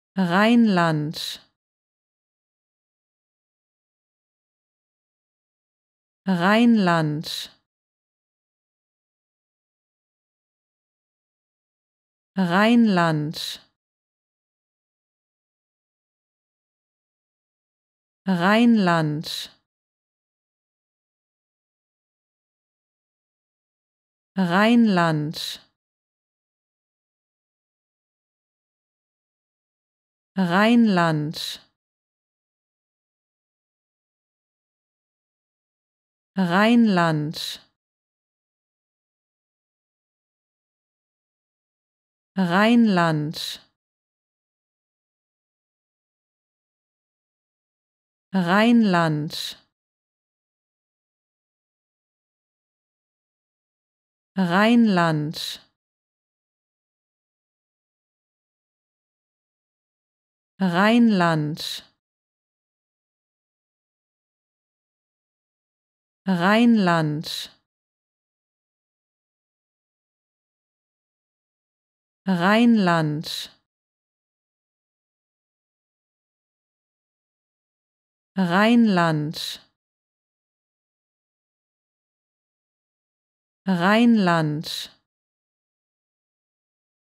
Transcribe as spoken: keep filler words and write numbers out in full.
Rheinland, Rheinland, Rheinland, Rheinland, Rheinland, Rheinland, Rheinland, Rheinland, Rheinland, Rheinland, Rheinland, Rheinland, Rheinland, Rheinland, Rheinland,